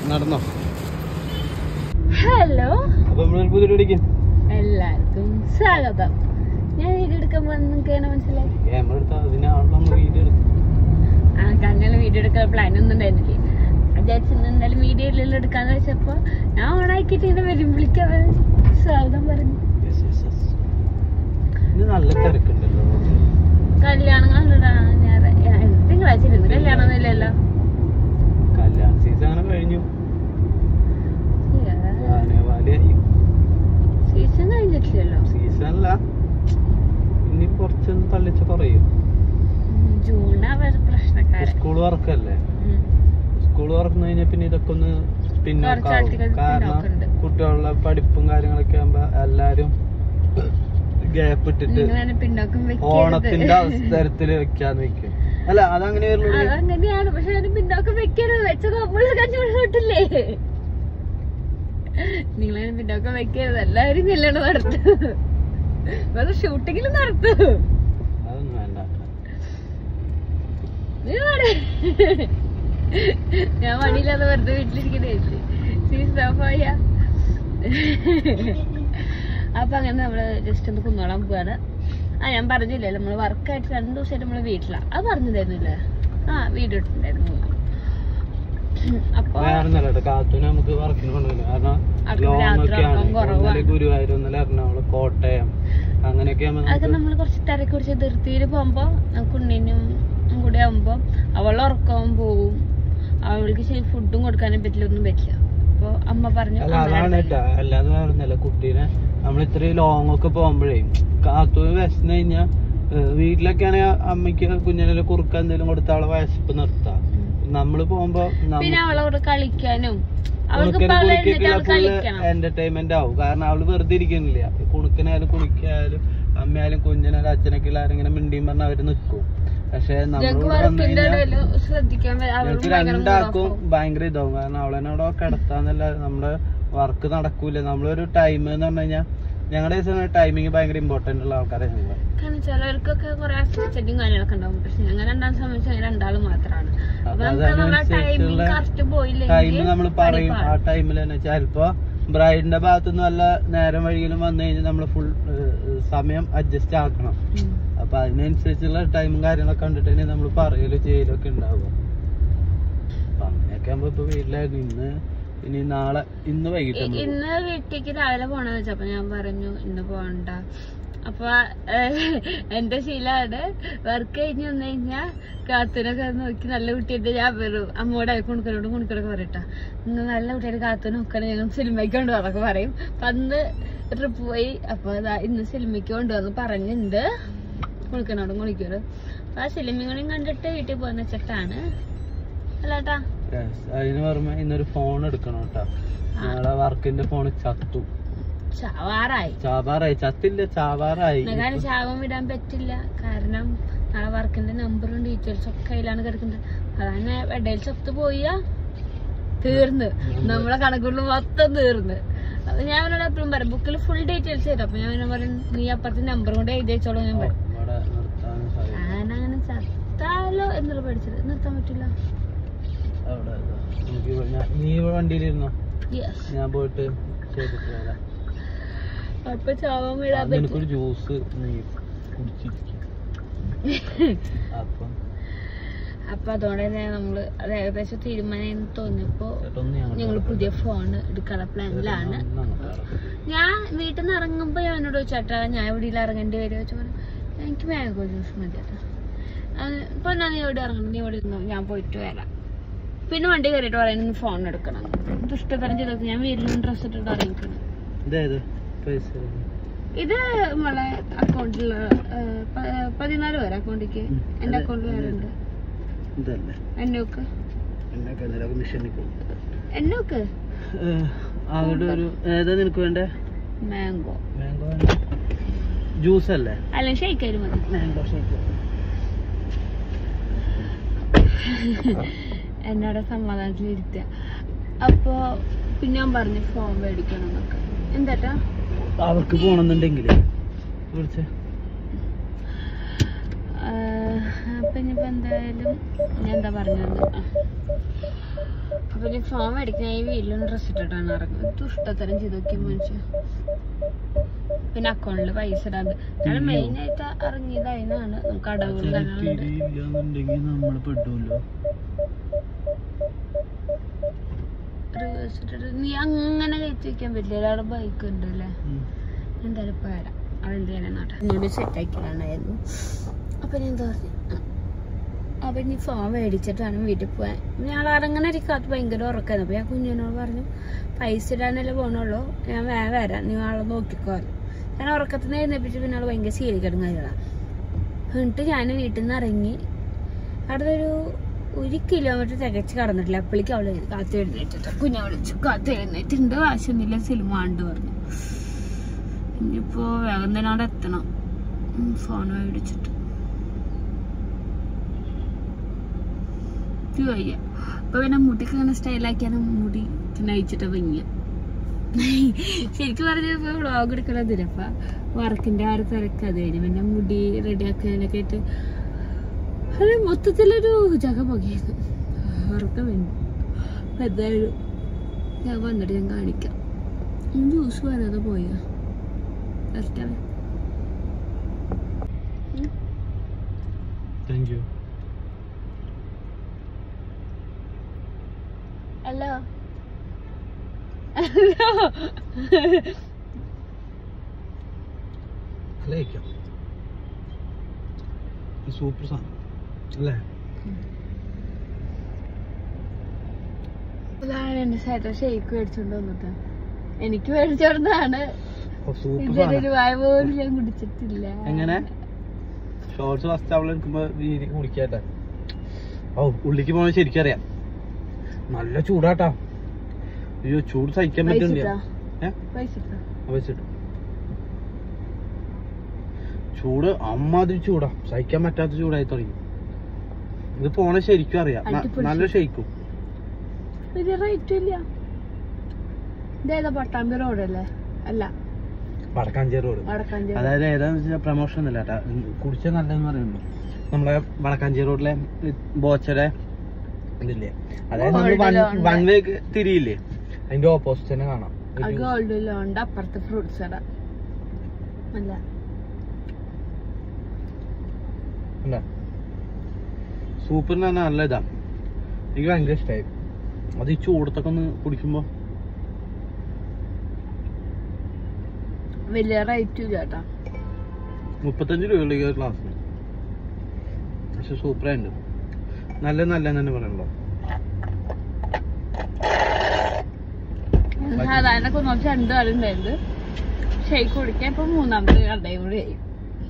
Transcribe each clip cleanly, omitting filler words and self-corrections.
നടന്നോ? ഹലോ, എല്ലാവർക്കും സ്വാഗതം. ഞാൻ വീഡിയോ എടുക്കാൻ നിങ്ങൾക്ക് മനസ്സിലായി? കണ്ണുള്ള വീഡിയോ എടുക്കാൻ പ്ലാൻ ഒന്നും ഉണ്ടായിരുന്നില്ലേ. വിചാരിച്ചു എന്തായാലും വീഡിയോയിലെല്ലാം എടുക്കാന്ന് വെച്ചപ്പോ ഞാൻ ഓണാക്കിട്ട് ഇങ്ങനെ വരും വിളിക്കാൻ സ്വാഗതം പറഞ്ഞു. കല്യാണങ്ങളുണ്ടാ തിങ്കളാഴ്ച കല്യാണം ഇല്ലല്ലോ. കല്യാണ സീസൺ അങ്ങനെ കഴിഞ്ഞു. സീസൺ കഴിഞ്ഞിട്ടില്ലല്ലോ. സീസണല്ല, ഇനി കുറച്ചൊന്ന് തള്ളിച്ച് കുറയും. ജൂണാ പ്രശ്നക്കാരൻ. സ്കൂൾ വർക്കല്ലേ, സ്കൂൾ തുറന്നു കഴിഞ്ഞാൽ പിന്നെ ഇതൊക്കെ ഒന്ന് പിന്നോക്കാവും. കാരണം കുട്ടികളുടെ പഠിപ്പും കാര്യങ്ങളൊക്കെ ആകുമ്പോ എല്ലാരും ഗ്യാപ്പ് ഇട്ടിട്ട് ഓണത്തിന്റെ അവസരത്തില് വെക്കാന്ന് വെക്കും. അല്ല അതങ്ങനെ അതങ്ങനെയാണ്. പക്ഷെ അതിന് പിന്നോക്കം വെക്കരുത്. വെച്ചത് നമ്മൾ കണ്ടുപിടിച്ചിട്ടില്ലേ? നിങ്ങളതിന് പിന്നോക്കം വെക്കരുത്. എല്ലാവരും കല്യാണം നടത്തും, വേറെ ഷൂട്ടിങ്ങിലും നടത്തും. അതൊന്നും വേണ്ട. ഞാൻ മടിയില്ലാതെ വെറുതെ വീട്ടിലിരിക്കുന്നേ. അപ്പൊ അങ്ങനെ നമ്മള് ജസ്റ്റ് ഒന്ന് കുന്നോളാൻ പോവാണ്. ഞാൻ പറഞ്ഞില്ലേ നമ്മള് വർക്കായിട്ട് 2 ദിവസമായിട്ട് നമ്മള് വീട്ടിലാ. അത് പറഞ്ഞില്ലായിരുന്നില്ലേ? വീഡിയോ ഇട്ടിട്ടുണ്ടായിരുന്നു. അപ്പൊ നമുക്ക് വർക്കിന് കൊണ്ടുപോയില്ല. കാരണം ഗുരുവായൂർ, എറണാകുളം, കോട്ടയം അങ്ങനെയൊക്കെ അതൊക്കെ നമ്മള് കുറച്ച് തിരക്ക് കുറിച്ച് ധൃതിയിൽ പോകുമ്പോ കുണ്ണിനും കൂടെ ആവുമ്പോ അവളെ ഉറക്കവും പോവും. അവൾക്ക് ശരി ഫുഡും കൊടുക്കാനും പറ്റില്ല, ഒന്നും പറ്റില്ല. അപ്പൊ അമ്മ പറഞ്ഞു അല്ലാതെ പറഞ്ഞല്ല. കുട്ടീനെ നമ്മൾ ഇത്രയും ലോങ് ഒക്കെ പോകുമ്പോഴേ കാത്തൂര് വിശന്ന് കഴിഞ്ഞാ വീട്ടിലൊക്കെ ആണെങ്കിൽ അമ്മയ്ക്ക് കുഞ്ഞിനെ കുറുക്ക എന്തെങ്കിലും കൊടുത്ത അവളെ വിശപ്പ് നിർത്താം. നമ്മള് പോകുമ്പോ കളിക്കാനും എന്റർടൈൻമെന്റ് ആവും. കാരണം അവള് വെറുതെ ഇരിക്കുന്നില്ല. കുണുക്കനായാലും കുണിക്കായാലും അമ്മയായാലും കുഞ്ഞിനായാലും അച്ഛനൊക്കെ ആരെങ്കിലും മിണ്ടിയും പറഞ്ഞ അവര് നിക്കും. പക്ഷെ ഞങ്ങൾക്ക് രണ്ടാക്കും ഭയങ്കര ഇതാവും. കാരണം അവളെന്നോടോ കിടത്താന്നല്ല, നമ്മുടെ വർക്ക് നടക്കൂല. നമ്മളൊരു ടൈം എന്ന് പറഞ്ഞു കഴിഞ്ഞാൽ ഞങ്ങളുടെ ടൈമിങ് ഭയങ്കര ഇമ്പോർട്ടന്റ് ഉള്ള ആൾക്കാരെ ഞങ്ങൾ. ചിലർക്കൊക്കെ കുറെ അസിസ്റ്റന്റും കാര്യങ്ങളൊക്കെ ഉണ്ടാവും. പക്ഷെ ഞങ്ങൾ രണ്ടാളും മാത്രമാണ്. ടൈം നമ്മൾ പറയും. ആ ടൈമിൽ തന്നെ ചിലപ്പോ ബ്രൈഡിന്റെ ഭാഗത്തുനിന്ന് വല്ല നേരം വഴിയിലും വന്നു കഴിഞ്ഞാൽ നമ്മള് ഫുൾ സമയം അഡ്ജസ്റ്റ് ആക്കണം. അപ്പൊ അതിനനുസരിച്ചുള്ള ടൈമും കാര്യങ്ങളൊക്കെ കണ്ടിട്ട് നമ്മൾ പറയലോ ചെയ്യലോ ഒക്കെ ഉണ്ടാവുക. അപ്പൊ അങ്ങനെയൊക്കെ ആകുമ്പോ ഇപ്പൊ വീട്ടിലായിരുന്നു. ഇനി നാളെ ഇന്ന് വീട്ടിലേക്ക് രാവിലെ പോണെന്ന് വെച്ചപ്പോ ഞാൻ പറഞ്ഞു ഇന്ന് പോകണ്ട. അപ്പൊ എന്റെ ശീലാണ് വർക്ക് കഴിഞ്ഞ് വന്നു കഴിഞ്ഞാ കാത്തൂനൊക്കെ നോക്കി നല്ല കുട്ടിയായിട്ട് ഞാൻ വരും. അമ്മോടെ കുണിക്കനോട് പറയട്ടാ, ഇന്ന് നല്ല കുട്ടിയായിട്ട് കാത്തൂന് നോക്കണം, ഞങ്ങൾ സിനിമയ്ക്ക് കൊണ്ടുപോകാനൊക്കെ പറയും. അപ്പൊ അന്ന് ട്രിപ്പ് പോയി. അപ്പൊ ഇന്ന് സിനിമയ്ക്ക് കൊണ്ടുവന്ന് പറഞ്ഞിട്ടുണ്ട് കുണിക്കനോടും കുണിക്കോടും. അപ്പൊ ആ സിനിമയും കൂടി കണ്ടിട്ട് വീട്ടിൽ പോകുന്ന വെച്ചിട്ടാണ്. അല്ലേട്ടാ? അതിന് പുറമെ ഇന്നൊരു ഫോൺ എടുക്കണം കേട്ടോ. ഞങ്ങളെ വർക്കിന്റെ ഫോൺ ചാവാറായി. ചാവാൻ വിടാൻ പറ്റില്ല. കാരണം നാളെ വർക്കിന്റെ നമ്പറും ഡീറ്റെയിൽസ് ഒക്കെ അതിലാണ് കിടക്കുന്നത്. അതാണ് ഇടയിൽ ചത്തു പോയാ തീർന്ന്, നമ്മളെ കണക്കുകളിൽ മൊത്തം തീർന്ന്. അപ്പൊ ഞാൻ അവനോട് എപ്പോഴും പറയും ബുക്കിൽ ഫുൾ ഡീറ്റെയിൽസ് തരും. അപ്പൊ ഞാൻ പറയും നീ അപ്പുറത്തെ നമ്പർ കൊണ്ട് എഴുതി വെച്ചോളൂ. ഞാൻ പറയും ഞാനങ്ങനെ ചത്താലോ എന്നുള്ള പഠിച്ചത് നിർത്താൻ പറ്റില്ല. നീ വണ്ടിയിലിരുന്നോ? ഞാൻ പോയിട്ട് ചെയ്തിട്ട് വരാം. അപ്പൊ ചാവാൻ വിടാൻ എനിക്കൊരു ജ്യൂസ് കുടിച്ചിരിക്കും. അപ്പൊ അതുകൊണ്ട് തന്നെ നമ്മള് അത് ഏകദേശം തീരുമാനം തോന്നിയപ്പോ ഞങ്ങള് പുതിയ ഫോൺ എടുക്കാനുള്ള പ്ലാനിലാണ്. ഞാൻ വീട്ടിൽ നിന്ന് ഇറങ്ങുമ്പോ ഞാൻ എന്നോട് ചോദിച്ചാട്ടാ ഞാൻ എവിടെയും ഇറങ്ങേണ്ടി വരും വെച്ചാൽ എനിക്ക് മാംഗോ ജ്യൂസ് മതി കേട്ടോ. ഇപ്പൊ ഞാൻ നീ എവിടെ ഇറങ്ങണം, നീ എവിടെ ഇരുന്നോ, ഞാൻ പോയിട്ട് വരാം. പിന്നെ വണ്ടി കയറിയിട്ട് പറയുന്നത് ഫോൺ എടുക്കണം. ദുഷ്ടതരം ചെയ്തൊക്കെ ഞാൻ വീട്ടിലും ഡ്രസ് ഇട്ടിട്ട് ഇറങ്ങിക്കണം. ഇത് നമ്മളെ അക്കൗണ്ടില് 14 പേര് അക്കൗണ്ടിക്ക്. എന്റെ അക്കൗണ്ടിൽ വേറെ ഉണ്ട്. എന്നോക്ക് ഏതാ നിനക്ക് വേണ്ടേ? മാംഗോ ജ്യൂസ് അല്ലേ? അല്ല ഷേക്കായാലും മതി. Mango shake. എന്നോട് സമാധാനത്തിലിരുത്തുക. അപ്പൊ പിന്നെ ഞാൻ പറഞ്ഞു ഫോൺ മേടിക്കണം എന്നൊക്കെ. എന്താ അവർക്ക് പോണെന്നുണ്ടെങ്കിൽ അപ്പൊ ഇനിയിപ്പോ എന്തായാലും ഞാൻ എന്താ പറഞ്ഞത്, അപ്പൊ ഇനി ഫോൺ മേടിക്കാൻ ഈ വീട്ടിലൊന്ന് ഡ്രസ് ഇട്ടിട്ടാണ് ഇറങ്ങുന്നത്. ദുഷ്ടത്തരം ചെയ്ത് നോക്കിയ മനുഷ്യ. പിന്നെ അക്കൗണ്ടില് പൈസ ഇടാണ്ട് ഞാൻ മെയിൻ ആയിട്ട് ഇറങ്ങിയത് അതിനാണ്. നമുക്ക് അടവുകൾ റിവേഴ്സ് ഇട്ടിട്ട് നീ അങ്ങനെ കയറ്റി വെക്കാൻ പറ്റില്ല. ഒരാളുടെ ബൈക്ക് ഉണ്ട് അല്ലേ, എന്തായാലും ഇപ്പൊ വരാം. അതെന്തായാലും എന്നോട് സെറ്റ് ആക്കിയതാണ്ടായിരുന്നു. അപ്പൊ ഞാൻ എന്താ പറഞ്ഞു, അപ്പൊ ഇനി ഫോൺ മേടിച്ചിട്ടാണ് വീട്ടിൽ പോവാൻ. ഞങ്ങൾ ഇറങ്ങണ ഇരിക്കാത്ത ഭയങ്കര ഉറക്കായിരുന്നു. അപ്പൊ ഞാൻ കുഞ്ഞിനോട് പറഞ്ഞു പൈസ ഇടാനല്ലേ പോണുള്ളൂ, ഞാൻ വേഗം വരാം, നീ ആളെ നോക്കിക്കോ. ഞാൻ ഉറക്കത്തിൽ നിന്ന് എഴുന്നേപ്പിച്ച് പിന്നെ ആള് ഭയങ്കര സീരിയലും കാര്യങ്ങളാണ്. എന്നിട്ട് ഞാൻ വീട്ടിൽ നിന്ന് ഇറങ്ങി. അവിടെ ഒരു 1 കിലോമീറ്റർ തികച്ച് കടന്നിട്ടില്ല. അപ്പോഴേക്കും അവള് കാത്ത് എഴുന്നേറ്റിട്ട് കുഞ്ഞെ വിളിച്ചു. കാത്ത് എഴുന്നേറ്റുണ്ട്, ആവശ്യമൊന്നുമില്ല, സിനിമ കണ്ടു പറഞ്ഞു. ഇനിയിപ്പോ വേഗം തന്നെ അവിടെ എത്തണം. ഫോൺ മേടിച്ചിട്ട് വയ്യ. അപ്പൊ പിന്നെ മുടിക്ക് ഇങ്ങനെ സ്റ്റൈലാക്കിയാണ് മുടി നയിച്ചിട്ട് വയ്യ. ശരിക്കും പറഞ്ഞപ്പോ വ്ളോഗ് എടുക്കണതില്ല. അപ്പൊ വർക്കിന്റെ ആ ഒരു തിരക്ക് അത് കഴിഞ്ഞു. പിന്നെ മുടി റെഡിയാക്കാനൊക്കെ ആയിട്ട് അത് മൊത്തത്തിലൊരു ജഗമൊക്കെയായിരുന്നു. ഉറക്കം വേണ്ടി എന്തായാലും ഞാൻ വന്നിട്ട് ഞാൻ കാണിക്കാം. ജ്യൂസ് വരാതെ പോയാ കറക്റ്റാണ്. ഹലോ സൂപ്പർ സാധനം അല്ലേ? എന്റെ സൈഡ് ഷെയ്ക്ക് മേടിച്ചോണ്ട് വന്നിട്ട് എനിക്ക് മേടിച്ചോണ്ടാണ്. ഇതൊരു വായ പോലും ഞാൻ കുടിച്ചിട്ടില്ല. എങ്ങനെ ഷോർട്സ് ഫസ്റ്റ് അവള് എടുക്കുമ്പോ വീതി കുടിക്കാട്ടെ. ഓ ഉള്ളിക്ക് പോകാൻ ശരിക്കറിയാം. നല്ല ചൂടാട്ടാ. അയ്യോ ചൂട് സഹിക്കാൻ പറ്റുന്നില്ല. ചൂട് അമ്മാതിരി ചൂടാ, സഹിക്കാൻ പറ്റാത്ത ചൂടായി തുടങ്ങി. ഇത് പോണ ശരിക്കും അറിയാം. നല്ല ഷെയ്ക്കും. പട്ടാമ്പി റോഡല്ലേ? അല്ല, വടക്കാഞ്ചേരി റോഡ്. അതായത് ഏതാന്ന് വെച്ചാൽ പ്രമോഷൻ അല്ല കേട്ടാ, കുടിച്ച നല്ലതെന്ന് പറയുള്ളൂ. നമ്മളെ വടക്കാഞ്ചേരി റോഡിലെ ബോച്ചയുടെ ഇതില്ലേ, അതായത് നമ്മള് വൺ വേ തിരിയില്ലേ, അതിന്റെ ഓപ്പോസിറ്റ് തന്നെ കാണാം. ഗോൾഡ് ലോണിന്റെ അപ്പുറത്ത് ഫ്രൂട്ട്സ് കട അല്ല. സൂപ്പറിന് തന്നെ നല്ല ഇതാ, എനിക്ക് ഭയങ്കര ഇഷ്ടമായി. അത് ഈ ചൂടത്തൊക്കെ ഒന്ന് കുടിക്കുമ്പോ വലിയ റേറ്റും ഇല്ല കേട്ടാ. 35 രൂപയുള്ള ഈ ഒരു ഗ്ലാസ്സിന്. പക്ഷെ സൂപ്പറായിട്ടുണ്ട്. നല്ല തന്നെ പറയണല്ലോ. സാധാരണ കൊന്നോച്ച് 2 ആളുണ്ടായിരുന്നു ഷെയ്ക്ക് കുടിക്കാൻ. ഇപ്പൊ 3ാമത്തെ കടയും കൂടി ആയി.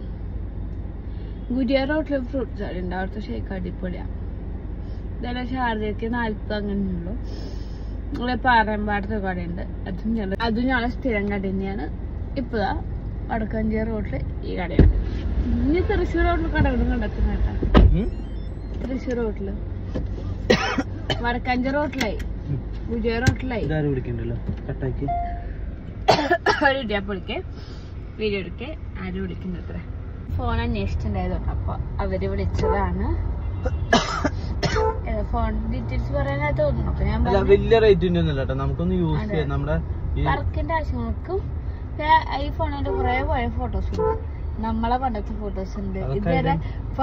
ഗുരിയ റോട്ടില് ഫ്രൂട്ട്സ് കടയുണ്ട്, അവിടുത്തെ ഷെയ്ക്ക് അടിപൊളിയാണ്. ഇതെല്ലാം ഷാർജയ്ക്ക് 40 അങ്ങനെ ഉള്ളു. ഇവിടെ പാറമ്പാടത്തെ കടയുണ്ട്, അതും ഞങ്ങളെ സ്ഥിരം കട തന്നെയാണ്. ഇപ്പതാ വടക്കാഞ്ചേരി റോഡില് ഈ കടയുണ്ട്. ഇനി തൃശ്ശൂർ റോഡില് കടകളും കണ്ടെത്തുന്ന കേട്ടാ. തൃശ്ശൂർ റോഡില് വടക്കാഞ്ചേരി റോഡിലായി, ഗുജയ റോഡിലായി. ഇടിയാപ്പൊളിക്ക് വീഡിയോ എടുക്കെ ആരും വിളിക്കുന്നത്ര ഫോൺ അന്വേഷിച്ചിട്ടുണ്ടായതുകൊണ്ട് അപ്പൊ അവര് വിളിച്ചതാണ്. ഫോൺ ഡീറ്റെയിൽസ് പറയാനായി തോന്നുന്നു. അപ്പൊ ഞാൻ വലിയ റേറ്റ് നമുക്കൊന്ന് യൂസ് ചെയ്യാം നമ്മുടെ വർക്കിന്റെ ആവശ്യങ്ങൾക്കും. ഈ ഫോണിന്റെ കുറെ പഴയ ഫോട്ടോസ് ഉണ്ട്, നമ്മളെ പണ്ടത്തെ ഫോട്ടോസ് ഉണ്ട്. ഇതുവരെ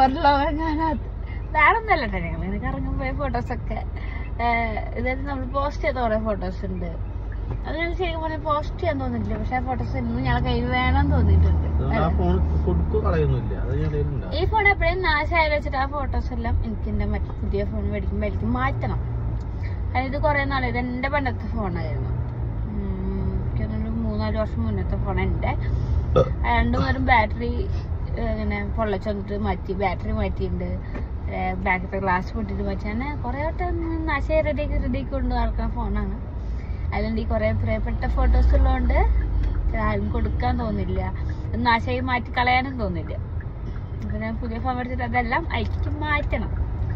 വേറെ ഒന്നല്ല ഞങ്ങൾ എനിക്ക് ഇറങ്ങാൻ പോയ ഫോട്ടോസ് ഒക്കെ ഇതായത് നമ്മൾ പോസ്റ്റ് ചെയ്ത കുറെ ഫോട്ടോസ് ഉണ്ട്. അത് ഞാൻ ശരിക്കും പറഞ്ഞാൽ പോസ്റ്റ് ചെയ്യാൻ തോന്നിട്ടില്ല, പക്ഷെ ആ ഫോട്ടോസ് ഇന്നും ഞങ്ങളെ കയ്യിൽ വേണം തോന്നിയിട്ടുണ്ട്. ഈ ഫോൺ എപ്പോഴും നാശമായി വെച്ചിട്ട് ആ ഫോട്ടോസ് എല്ലാം എനിക്ക് എന്റെ മറ്റേ പുതിയ ഫോൺ മേടിക്കുമ്പോ എനിക്ക് മാറ്റണം. അതായത് കുറെ നാളെ ഇത് എന്റെ പണ്ടത്തെ ഫോണായിരുന്നു. 3-4 വർഷം മുന്നത്തെ ഫോൺ എന്റെ. 2 നേരം ബാറ്ററി ഇങ്ങനെ പൊള്ളച്ചൊന്നിട്ട് മാറ്റി, ബാറ്ററി മാറ്റിയിട്ടുണ്ട്, ബാക്കത്തെ ഗ്ലാസ് പൊട്ടിട്ട് മാറ്റി. അങ്ങനെ കുറെ വട്ടം നാശമായി റെഡിയാക്കി കൊണ്ട് നടക്കുന്ന ഫോണാണ്. അതിലുണ്ട് ഈ കുറെ പ്രിയപ്പെട്ട ഫോട്ടോസ് ഉള്ളതുകൊണ്ട് ആരും കൊടുക്കാൻ തോന്നില്ല, നാശമായി മാറ്റി കളയാനും തോന്നില്ല. അപ്പൊ ഞാൻ പുതിയ ഫോൺ എടുത്തിട്ട് അതെല്ലാം അയച്ചിട്ട് മാറ്റണം.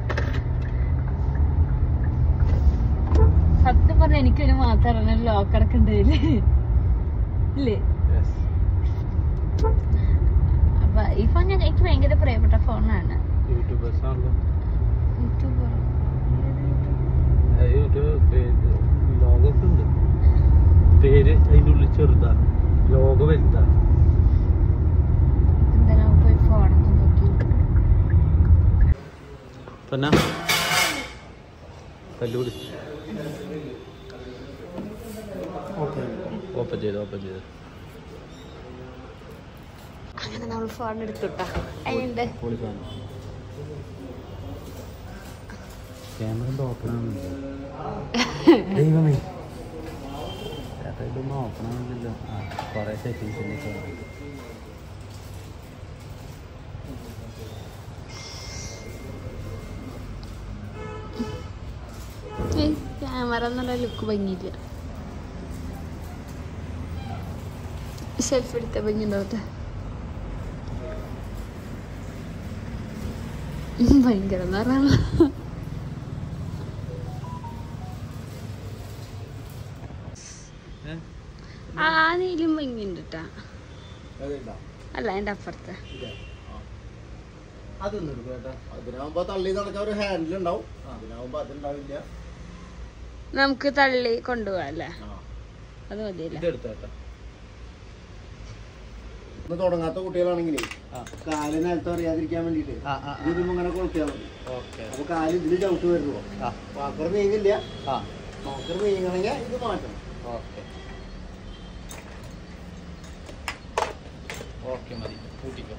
സത്യം പറഞ്ഞ എനിക്കൊരു മാത്രമാണ് ലോക്ക് അടക്കണ്ടതില് ഇല്ലേ. അപ്പൊ ഈ ഫോൺ എനിക്ക് ഭയങ്കര പ്രിയപ്പെട്ട ഫോണാണ്. യൂട്യൂബേഴ്സ് ആണല്ലോ. ലോഗൊക്കെ ഉണ്ട്, പേര് അതിൻ്റെ ഉള്ളിൽ ചെറുതാ, ലോഗോ വലുതാ. പിന്നെ കല്ലുപിടി ഓപ്പൺ ചെയ്ത് അങ്ങനെ നമ്മൾ ഫോൺ എടുത്തുട്ടാ. അതിനുണ്ട് ക്യാമറ ഓപ്പൺ ആവുന്നില്ല. ദൈവമേ, ഇതൊന്നും ഓപ്പൺ ആവുന്നില്ലല്ലോ. കുറെ സെറ്റിങ്സിലേക്ക് ക്യാമറ എന്നുള്ള ലുക്ക് ഭംഗിയില്ല. സെൽഫി എടുത്ത ഭംഗി ഉണ്ടാവട്ടെ. ഭയങ്കര നിറാണ്. ആ നീലും ഭംഗിയുണ്ട് കേട്ടാ. അല്ല എന്റെ അപ്പുറത്തെ അതിനാവുമ്പോ തള്ളി നടക്കാൻ ഒരു ഹാൻഡിൽ ഉണ്ടാവും, അതിനാവുമ്പോ അതുണ്ടാവില്ല. നമുക്ക് തള്ളി കൊണ്ടുപോവാ അല്ലേ? അത് മതിയല്ലേ? ഇന്ന് തുടങ്ങാത്ത കുട്ടികളാണെങ്കിലേ കാല് നിലത്ത് അറിയാതിരിക്കാൻ വേണ്ടിട്ട് ഇതിരുമ്പോ ഇങ്ങനെ കൊളുത്തിയാൽ മതി. അപ്പൊ കാല് ഇതില് ചവിട്ട് വരുമ്പോ വാക്കർ നീങ്ങില്ല. വാക്കർ നീങ്ങണമെങ്കിൽ ഇത് മാറ്റണം. ഓക്കെ മതി, കൂട്ടിക്കോ.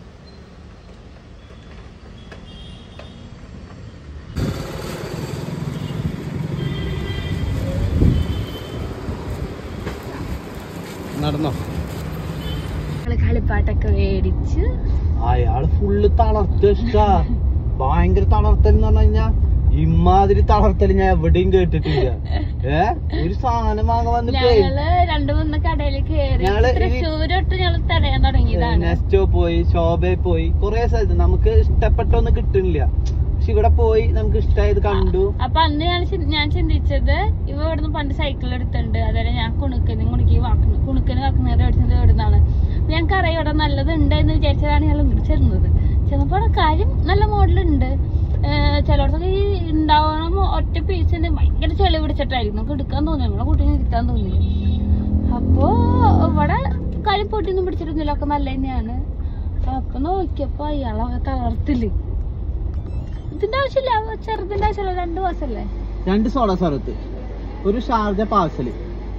നടന്നോ? കളിപ്പാട്ടൊക്കെ മേടിച്ച് അയാള് ഫുള്ള് തളർത്തിഷ്ടാ. ഭയങ്കര തളർത്തൽ എന്ന് പറഞ്ഞു കഴിഞ്ഞാ ഇമാതിരി തളർത്തല് ഞാൻ എവിടെയും കേട്ടിട്ടില്ല. ഒരു സാധനം വാങ്ങാൻ വന്നിട്ട് ഞങ്ങള് 2-3 കടയിൽ കയറി തൃശ്ശൂരോട്ട് ഞങ്ങള് തടയാൻ തുടങ്ങിയതാണ്. നെസ്റ്റോ പോയി, ശോഭയിൽ പോയി, കൊറേ സ്ഥലത്ത് നമുക്ക് ഇഷ്ടപ്പെട്ടൊന്നും കിട്ടുന്നില്ല. പക്ഷെ ഇവിടെ പോയി നമുക്ക് ഇഷ്ടമായത് കണ്ടു. അപ്പൊ അന്ന് ഞാൻ ചിന്തിച്ചത് ഇവ ഇവിടുന്ന് പണ്ട് സൈക്കിൾ എടുത്തിട്ടുണ്ട്, അതേപോലെ ഞാൻ കുണുക്കന് വാക്കുന്നേരം എടുത്തത് ഇവിടുന്നാണ്. ഞങ്ങൾക്കറിയാം ഇവിടെ നല്ലതുണ്ട് എന്ന് വിചാരിച്ചതാണ് ഞങ്ങൾ ഇങ്ങോട്ട് ചെന്നത്. ചെന്നപ്പോ കാര്യം നല്ല മോഡലുണ്ട്. ചിലയിടത്തൊക്കെ ഈ ഉണ്ടാവണം ഒറ്റ പീസിന് ഭയങ്കര ചെളി പിടിച്ചിട്ടായിരിക്കും നമുക്ക് എടുക്കാൻ തോന്നി, നമ്മളെ കുട്ടീനെ ഇരുത്താൻ തോന്നി. അപ്പോ ഇവിടെ കാര്യം പൊട്ടിയൊന്നും പിടിച്ചിരുന്നില്ല, ഒക്കെ നല്ല തന്നെയാണ്. അപ്പൊ നോക്കിയപ്പോ അയാളെ തളർത്തില്. ഇതിന്റെ ആവശ്യമില്ല, ചെറുതിന്റെ ആവശ്യമില്ല. 2 മാസല്ലേ? 2 സോഡ സർബത്ത്, ഒരു ഷാർജ പാർസല്.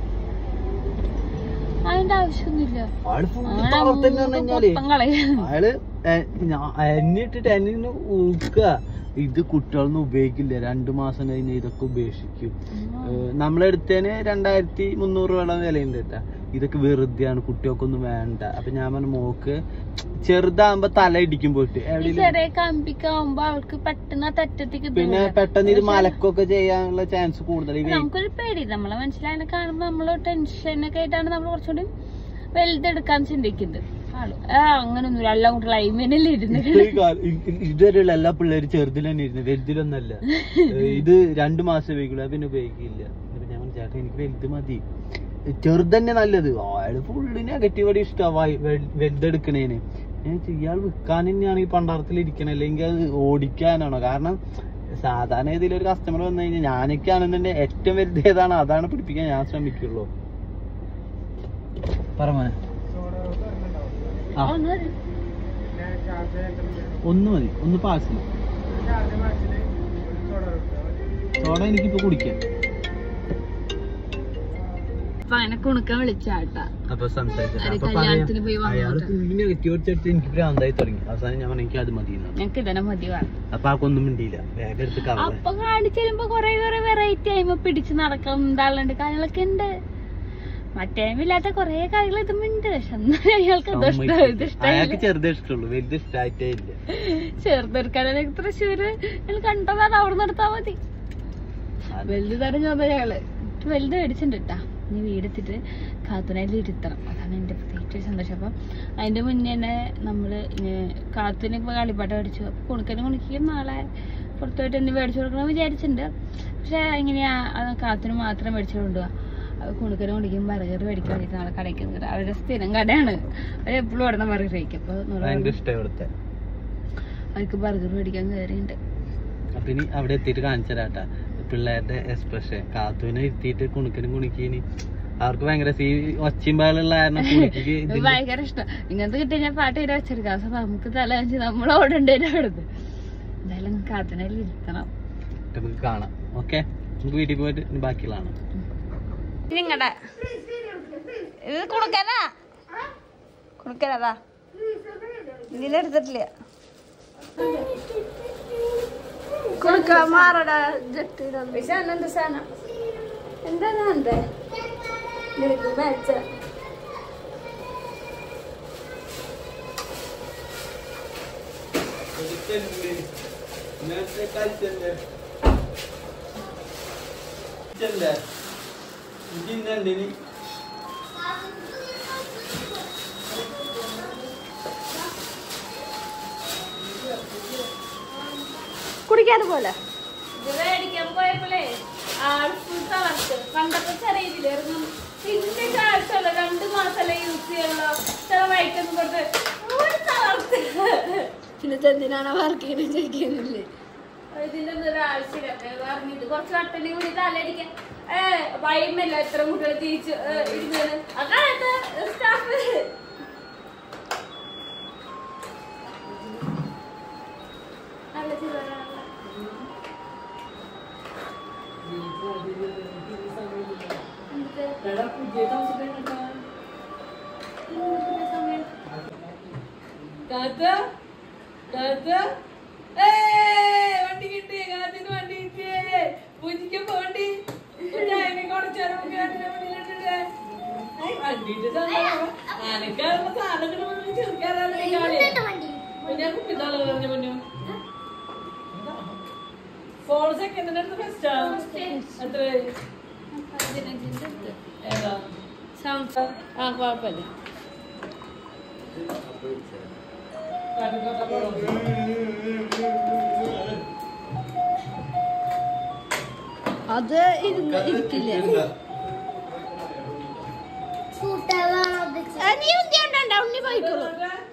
അതിന്റെ ആവശ്യമൊന്നുമില്ല. അയാള് എന്നിട്ടിട്ട് എന്നെ ഊക്കുക. ഇത് കുട്ടികളൊന്നും ഉപയോഗിക്കില്ല, 2 മാസം കഴിഞ്ഞ് ഇതൊക്കെ ഉപേക്ഷിക്കും. നമ്മളെടുത്തതിന് 2300 രൂപ വിലയുണ്ട് കേട്ടാ. ഇതൊക്കെ വെറുതെയാണ്, കുട്ടികൾക്കൊന്നും വേണ്ട. അപ്പൊ ഞാൻ പറഞ്ഞു മോക്ക് ചെറുതാകുമ്പോ തല ഇടിക്കും പോയിട്ട് പിന്നെ പെട്ടെന്ന് ഇത് മലക്കൊക്കെ ചെയ്യാനുള്ള ചാൻസ് കൂടുതൽ. നമുക്കൊരു പേടി, നമ്മളെ മനസ്സിലായ കാണുമ്പോ നമ്മള് ടെൻഷനൊക്കെ ആയിട്ടാണ് നമ്മൾ കുറച്ചുകൂടി വലുതെടുക്കാൻ ചിന്തിക്കുന്നത്. അങ്ങനൊന്നും എല്ലാ കുട്ടികളും അയിമേനല്ലേ ഇരുന്ന്. ഇതുവരെയുള്ള എല്ലാ പിള്ളേരും ചെറുതിൽ തന്നെ ഇരുന്നു, വലുതിലൊന്നല്ല. ഇത് 2 മാസം ഉപയോഗിക്കുള്ളൂ, പിന്നെ ഉപയോഗിക്കില്ല. ഞാൻ ചേട്ടാ എനിക്ക് വലുത് മതി, ചെറുതന്നെ നല്ലത്. അയാള് ഫുള്ള് നെഗറ്റീവ് അടി ഇഷ്ടമായി വലുതെടുക്കണേന്. ഇയാൾ വിൽക്കാൻ തന്നെയാണ് ഈ പണ്ടാരത്തിൽ ഇരിക്കണേ, അല്ലെങ്കിൽ അത് ഓടിക്കാനാണോ? കാരണം സാധാരണ ഇതിലൊരു കസ്റ്റമർ വന്നു കഴിഞ്ഞാൽ ഞാനൊക്കെയാണെന്നുണ്ടെങ്കിൽ ഏറ്റവും വലുത് ഏതാണ് അതാണ് പിടിപ്പിക്കാൻ ഞാൻ ശ്രമിക്കുള്ളൂ. പറഞ്ഞ ഒന്ന് മതി, ഒന്ന് പാഴ്സൽ സോഡ എനിക്കിപ്പോ കുടിക്കാം. അങ്ങനെ കുണുക്കാൻ വിളിച്ചാട്ടാ. അപ്പൊ എനിക്ക് ഭ്രാന്തായി തുടങ്ങി. അവസാനം ഞാൻ എനിക്ക് അത് മതി, ഞങ്ങക്ക് ഇതന്നെ മതി. അപ്പൊ ആക്കൊന്നും മിണ്ടിയില്ല, വേഗം എടുത്ത് അപ്പൊ കാണിച്ചുമ്പോ കൊറേ വെറൈറ്റി ആയിപ്പോ പിടിച്ച് നടക്കാം എന്താളുണ്ട് കാര്യങ്ങളൊക്കെ ഉണ്ട്. മറ്റേമില്ലാത്ത കൊറേ കാര്യങ്ങൾ ഇതുമുണ്ട്. പക്ഷെ അയാൾക്ക് ചെറുതേ ഇഷ്ടമുള്ളൂ, വലുത് ഇഷ്ടായിട്ടേ ഇല്ല. ചെറുതെടുക്കാനൊക്കെ തൃശ്ശൂര് കണ്ടതാണ്, അവിടെ നിർത്താൻ മതി. വലുത് തടഞ്ഞു വന്ന ഞങ്ങള് വലുത് മേടിച്ചിട്ടുണ്ട് കേട്ടാ. ഇനി വീടെത്തിട്ട് കാത്തുനായിട്ട് ഇരുത്തണം, അതാണ് എന്റെ പ്രത്യേകിച്ച് സന്തോഷം. അപ്പം അതിന്റെ മുന്നേ തന്നെ നമ്മള് കാത്തുന് കളിപ്പാട്ട മേടിച്ചു. അപ്പൊ കുണിക്കും നാളെ പുറത്തുപോയിട്ട് എന്ത് മേടിച്ചു കൊടുക്കണം വിചാരിച്ചിട്ടുണ്ട്. പക്ഷെ എങ്ങനെയാ കാത്തുന് മാത്രം മേടിച്ചു കൊണ്ടുപോവാ. കുണുക്കനും കുടിക്കും ബർഗർ മേടിക്കാൻ വേണ്ടിട്ട് നാളെ കടയ്ക്ക് അവരുടെ സ്ഥിരം കടയാണ്. അവരെപ്പോഴും ഇവിടുന്ന് ബർഗർ കഴിക്കും. അപ്പൊ അവർക്ക് ബർഗർ മേടിക്കാൻ കയറിയുണ്ട്. അപ്പൊ ഇനി അവിടെ എത്തിയിട്ട് കാണിച്ചരാട്ടാ പിള്ളേരുടെ എക്സ്പ്രഷൻ. കാത്തുവിനെ ഇരുത്തിയിട്ട് കുണിക്കിന് അവർക്ക് ഭയങ്കര ഒച്ചയും പാലുള്ള കാരണം ഭയങ്കര ഇഷ്ടം. ഇങ്ങനത്തെ കിട്ടിയ ഞാൻ പാട്ട് ചെയ്ത് വെച്ചെടുക്കാം. അപ്പൊ നമുക്ക് തലവെച്ച് നമ്മൾ ഓടണ്ടേനെ അവിടുന്ന്. എന്തായാലും കാത്തിനെല്ലാം ഇരുത്തണം. നമുക്ക് കാണാം. ഓക്കെ, നമുക്ക് വീട്ടിൽ പോയിട്ട് ബാക്കിയുള്ളതാണ്. നിങ്ങടെ ഇത് കുണുക്കനാ ഇതിലെടുത്തിട്ടില്ല. കുണുക്കാൻ മാറടാ ജട്ട് എന്ത് സാധനം എന്താണ് എന്തേ നിനക്ക് മേച്ച കുടിക്കാതെ പോലെ ഇത് മേടിക്കാൻ പോയപ്പോഴേ പണ്ടത്തെ ചെറിയ ഇതിലായിരുന്നു. പിന്നെ കാഴ്ചല്ല 2 മാസമല്ലേ യൂസ് ചെയ്യണല്ലോ. ചില വൈറ്റൊന്നും കൊടുത്ത് പിന്നെ എന്തിനാണ് വർക്ക് ചെയ്യണ ചോദിക്കുന്നില്ലേ. ഇതിന്റെ ഒന്നും ഒരാവശ്യമില്ല. പറഞ്ഞിട്ട് കുറച്ച് വട്ടനെ കൂടി തലടിക്കാൻ ഭയമല്ല. എത്ര കുട്ടികൾ തിരിച്ച് ഇരുന്നാണ് അക്കാലത്ത് സ്റ്റാഫ് നല്ല ചിലരാണല്ലോ. വണ്ടി കിട്ടി കാത്തിന് വണ്ടി കിട്ടിയേ പൂജിക്ക് പോണ്ടി ഫോൺ സെക്കൻഡിന്റെ അടുത്ത് ഫസ്റ്റാ എത്ര ഏതാ ആ കുഴപ്പമില്ല. അത് ഇരിക്കില്ല. നീ ഉന്തി ഉണ്ണി പോയിക്കോളൂ.